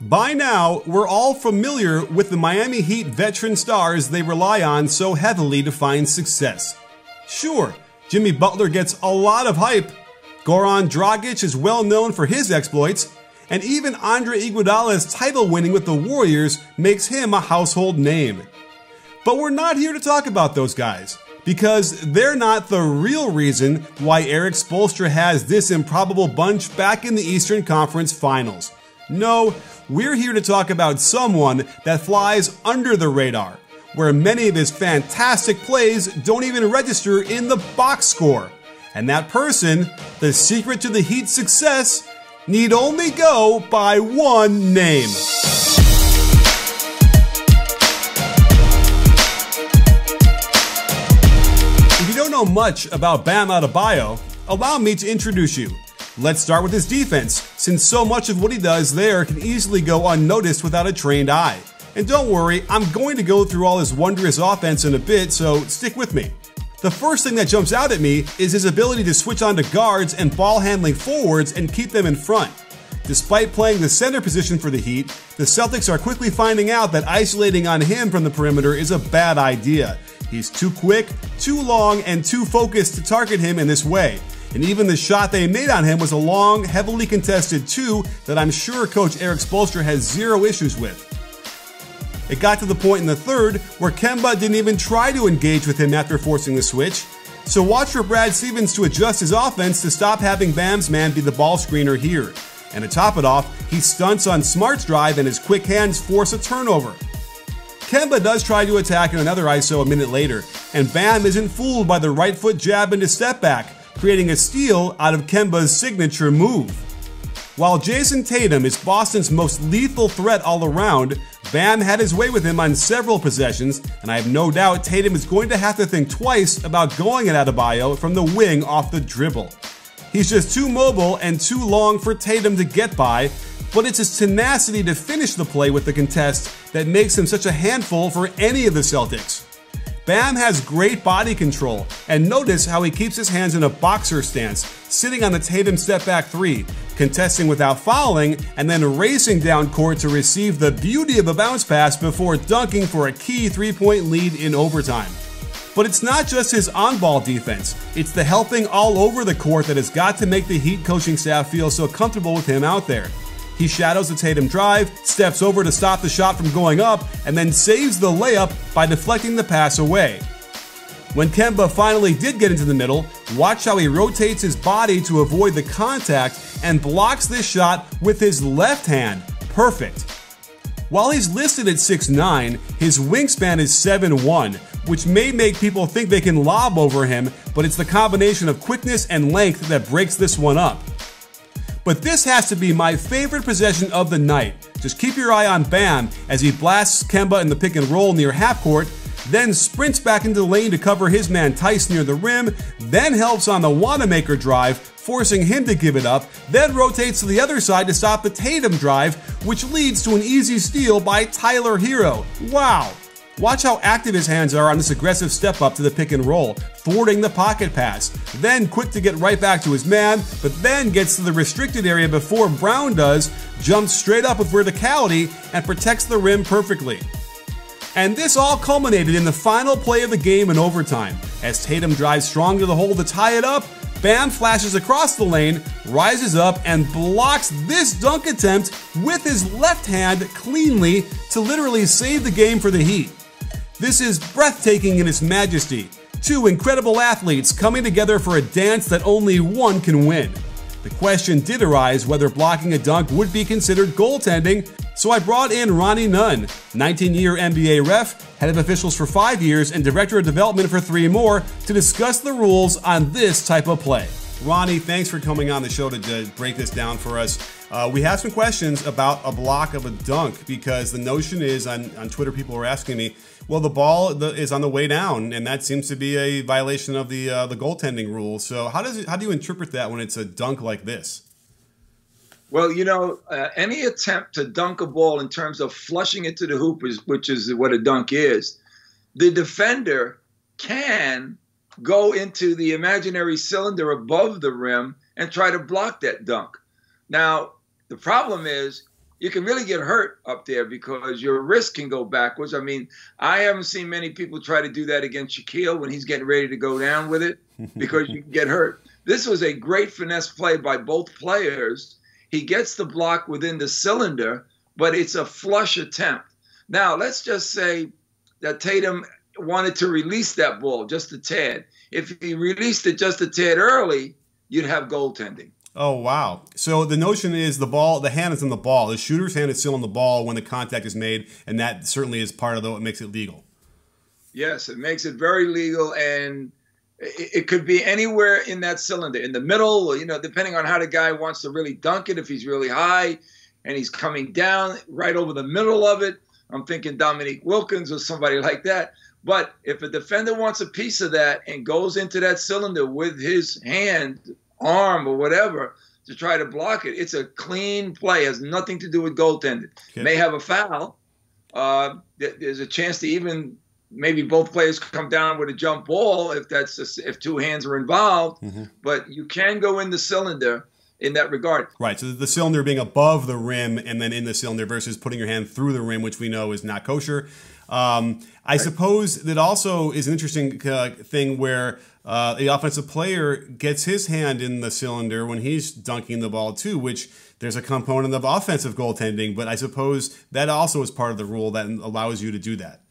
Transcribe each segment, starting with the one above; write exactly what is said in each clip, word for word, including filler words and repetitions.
By now, we're all familiar with the Miami Heat veteran stars they rely on so heavily to find success. Sure, Jimmy Butler gets a lot of hype, Goran Dragic is well known for his exploits, and even Andre Iguodala's title winning with the Warriors makes him a household name. But we're not here to talk about those guys, because they're not the real reason why Erik Spoelstra has this improbable bunch back in the Eastern Conference Finals. No, we're here to talk about someone that flies under the radar, where many of his fantastic plays don't even register in the box score. And that person, the secret to the Heat's success, need only go by one name. If you don't know much about Bam Adebayo, allow me to introduce you. Let's start with his defense, since so much of what he does there can easily go unnoticed without a trained eye. And don't worry, I'm going to go through all his wondrous offense in a bit, so stick with me. The first thing that jumps out at me is his ability to switch onto guards and ball handling forwards and keep them in front. Despite playing the center position for the Heat, the Celtics are quickly finding out that isolating on him from the perimeter is a bad idea. He's too quick, too long, and too focused to target him in this way. And even the shot they made on him was a long, heavily contested two that I'm sure Coach Erik Spoelstra has zero issues with. It got to the point in the third where Kemba didn't even try to engage with him after forcing the switch. So watch for Brad Stevens to adjust his offense to stop having Bam's man be the ball screener here. And to top it off, he stunts on Smart's drive and his quick hands force a turnover. Kemba does try to attack in another I S O a minute later, and Bam isn't fooled by the right foot jab into step back, creating a steal out of Kemba's signature move. While Jason Tatum is Boston's most lethal threat all around, Bam had his way with him on several possessions, and I have no doubt Tatum is going to have to think twice about going at Adebayo from the wing off the dribble. He's just too mobile and too long for Tatum to get by, but it's his tenacity to finish the play with the contest that makes him such a handful for any of the Celtics. Bam has great body control, and notice how he keeps his hands in a boxer stance, sitting on the Tatum step back three, contesting without fouling, and then racing down court to receive the beauty of a bounce pass before dunking for a key three-point lead in overtime. But it's not just his on-ball defense, it's the helping all over the court that has got to make the Heat coaching staff feel so comfortable with him out there. He shadows the Tatum drive, steps over to stop the shot from going up, and then saves the layup by deflecting the pass away. When Kemba finally did get into the middle, watch how he rotates his body to avoid the contact and blocks this shot with his left hand. Perfect. While he's listed at six nine, his wingspan is seven one, which may make people think they can lob over him, but it's the combination of quickness and length that breaks this one up. But this has to be my favorite possession of the night. Just keep your eye on Bam as he blasts Kemba in the pick and roll near half court, then sprints back into the lane to cover his man Tice near the rim, then helps on the Wanamaker drive, forcing him to give it up, then rotates to the other side to stop the Tatum drive, which leads to an easy steal by Tyler Hero. Wow! Watch how active his hands are on this aggressive step up to the pick and roll, thwarting the pocket pass, then quick to get right back to his man, but then gets to the restricted area before Brown does, jumps straight up with verticality, and protects the rim perfectly. And this all culminated in the final play of the game in overtime. As Tatum drives strong to the hole to tie it up, Bam flashes across the lane, rises up, and blocks this dunk attempt with his left hand cleanly to literally save the game for the Heat. This is breathtaking in its majesty. Two incredible athletes coming together for a dance that only one can win. The question did arise whether blocking a dunk would be considered goaltending, so I brought in Ronnie Nunn, nineteen-year N B A ref, head of officials for five years, and director of development for three more, to discuss the rules on this type of play. Ronnie, thanks for coming on the show to, to break this down for us. Uh, we have some questions about a block of a dunk, because the notion is, on, on Twitter, people are asking me, well, the ball the, is on the way down, and that seems to be a violation of the uh, the goaltending rule. So how does it, how do you interpret that when it's a dunk like this? Well, you know, uh, any attempt to dunk a ball in terms of flushing it to the hoop, is, which is what a dunk is, the defender can go into the imaginary cylinder above the rim and try to block that dunk. Now, the problem is you can really get hurt up there because your wrist can go backwards. I mean, I haven't seen many people try to do that against Shaquille when he's getting ready to go down with it because you can get hurt. This was a great finesse play by both players. He gets the block within the cylinder, but it's a flush attempt. Now, let's just say that Tatum wanted to release that ball just a tad. If he released it just a tad early, you'd have goaltending. Oh, wow. So the notion is the ball, the hand is on the ball. The shooter's hand is still on the ball when the contact is made, and that certainly is part of what makes it legal. Yes, it makes it very legal, and it, it could be anywhere in that cylinder, in the middle, or, you know, depending on how the guy wants to really dunk it. If he's really high and he's coming down right over the middle of it, I'm thinking Dominique Wilkins or somebody like that. But if a defender wants a piece of that and goes into that cylinder with his hand, arm, or whatever to try to block it, it's a clean play. It has nothing to do with goaltending. Okay. May have a foul. Uh, there's a chance to even maybe both players come down with a jump ball if that's a, if two hands are involved. Mm-hmm. But you can go in the cylinder in that regard. Right. So the cylinder being above the rim and then in the cylinder versus putting your hand through the rim, which we know is not kosher. Um, I right. suppose that also is an interesting uh, thing where uh, the offensive player gets his hand in the cylinder when he's dunking the ball too, which there's a component of offensive goaltending, but I suppose that also is part of the rule that allows you to do that.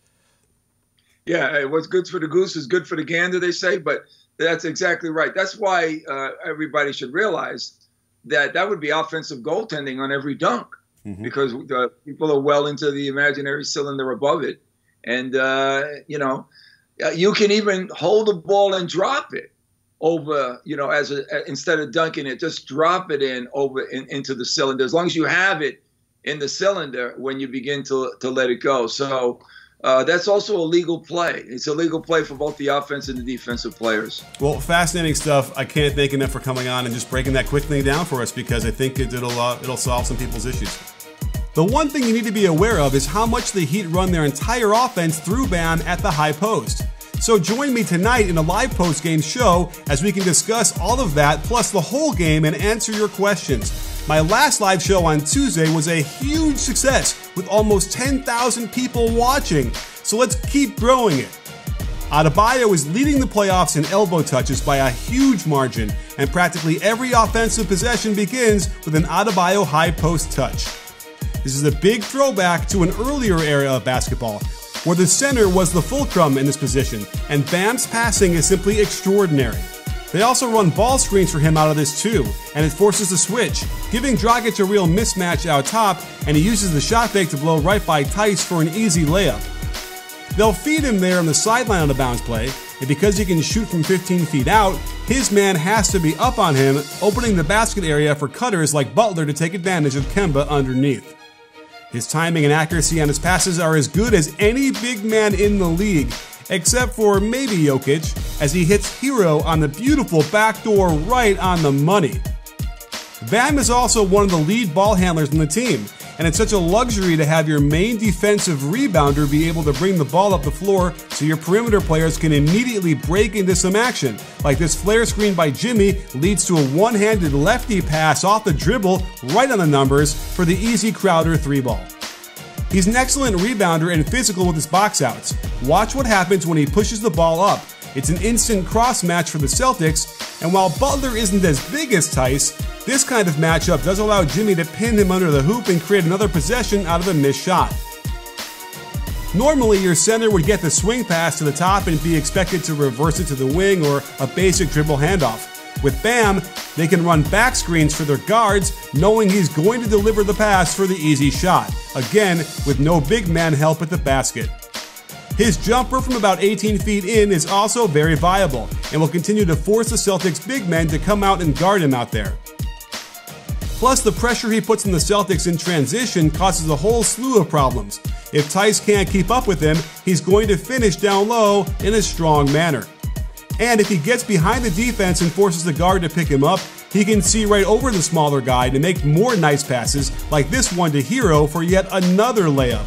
Yeah, what's good for the goose is good for the gander, they say, but that's exactly right. That's why uh, everybody should realize that that would be offensive goaltending on every dunk, mm-hmm. because uh, people are well into the imaginary cylinder above it. And, uh, you know, you can even hold the ball and drop it over, you know, as a, instead of dunking it, just drop it in over in, into the cylinder, as long as you have it in the cylinder when you begin to, to let it go. So uh, that's also a legal play. It's a legal play for both the offense and the defensive players. Well, fascinating stuff. I can't thank enough for coming on and just breaking that quickly down for us, because I think it, it'll, uh, it'll solve some people's issues. The one thing you need to be aware of is how much the Heat run their entire offense through Bam at the high post. So join me tonight in a live post-game show as we can discuss all of that, plus the whole game, and answer your questions. My last live show on Tuesday was a huge success with almost ten thousand people watching, so let's keep growing it. Adebayo is leading the playoffs in elbow touches by a huge margin, and practically every offensive possession begins with an Adebayo high post touch. This is a big throwback to an earlier era of basketball, where the center was the fulcrum in this position, and Bam's passing is simply extraordinary. They also run ball screens for him out of this too, and it forces the switch, giving Dragic a real mismatch out top, and he uses the shot fake to blow right by Theis for an easy layup. They'll feed him there on the sideline on the bounce play, and because he can shoot from fifteen feet out, his man has to be up on him, opening the basket area for cutters like Butler to take advantage of Kemba underneath. His timing and accuracy on his passes are as good as any big man in the league, except for maybe Jokic, as he hits Hero on the beautiful backdoor right on the money. Bam is also one of the lead ball handlers in the team, and it's such a luxury to have your main defensive rebounder be able to bring the ball up the floor so your perimeter players can immediately break into some action, like this flare screen by Jimmy leads to a one-handed lefty pass off the dribble right on the numbers for the easy Crowder three ball. He's an excellent rebounder and physical with his box outs. Watch what happens when he pushes the ball up. It's an instant cross match for the Celtics, and while Butler isn't as big as Theis, this kind of matchup does allow Jimmy to pin him under the hoop and create another possession out of a missed shot. Normally, your center would get the swing pass to the top and be expected to reverse it to the wing or a basic dribble handoff. With Bam, they can run back screens for their guards, knowing he's going to deliver the pass for the easy shot, again with no big man help at the basket. His jumper from about eighteen feet in is also very viable and will continue to force the Celtics big men to come out and guard him out there. Plus, the pressure he puts on the Celtics in transition causes a whole slew of problems. If Theis can't keep up with him, he's going to finish down low in a strong manner. And if he gets behind the defense and forces the guard to pick him up, he can see right over the smaller guy to make more nice passes like this one to Hero for yet another layup.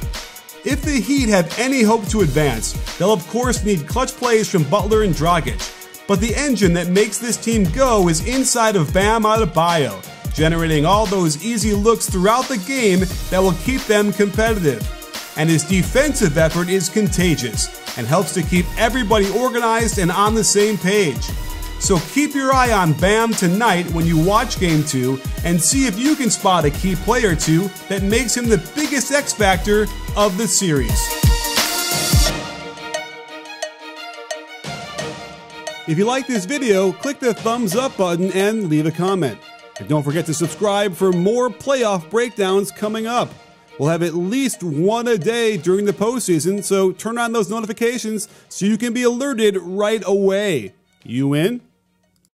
If the Heat have any hope to advance, they'll of course need clutch plays from Butler and Dragic. But the engine that makes this team go is inside of Bam Adebayo. generating all those easy looks throughout the game that will keep them competitive. And his defensive effort is contagious and helps to keep everybody organized and on the same page. So keep your eye on Bam tonight when you watch Game two and see if you can spot a key play or two that makes him the biggest X factor of the series. If you like this video, click the thumbs up button and leave a comment. And don't forget to subscribe for more playoff breakdowns coming up. We'll have at least one a day during the postseason, so turn on those notifications so you can be alerted right away. You in?